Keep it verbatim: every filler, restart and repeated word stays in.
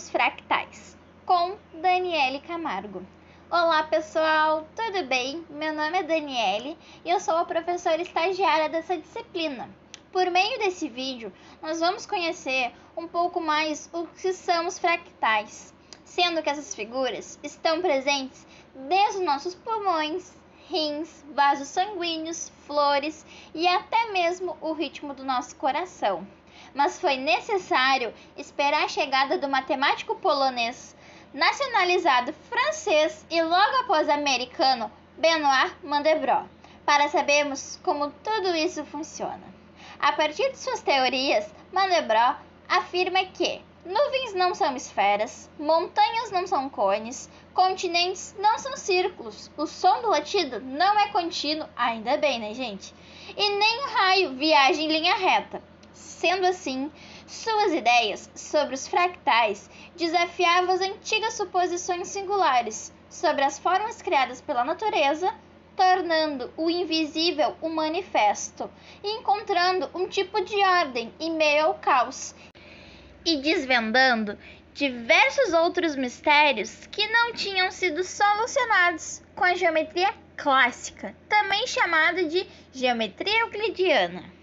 dos fractais, com Daniele Camargo. Olá pessoal, tudo bem? Meu nome é Daniele e eu sou a professora estagiária dessa disciplina. Por meio desse vídeo, nós vamos conhecer um pouco mais o que são os fractais, sendo que essas figuras estão presentes desde os nossos pulmões, rins, vasos sanguíneos, flores e até mesmo o ritmo do nosso coração. Mas foi necessário esperar a chegada do matemático polonês, nacionalizado francês e logo após americano Benoit Mandelbrot, para sabermos como tudo isso funciona. A partir de suas teorias, Mandelbrot afirma que nuvens não são esferas, montanhas não são cones, continentes não são círculos, o som do latido não é contínuo, ainda bem, né, gente? E nem o raio viaja em linha reta. Sendo assim, suas ideias sobre os fractais desafiavam as antigas suposições singulares sobre as formas criadas pela natureza, tornando o invisível um manifesto e encontrando um tipo de ordem em meio ao caos, e desvendando diversos outros mistérios que não tinham sido solucionados com a geometria clássica, também chamada de geometria euclidiana.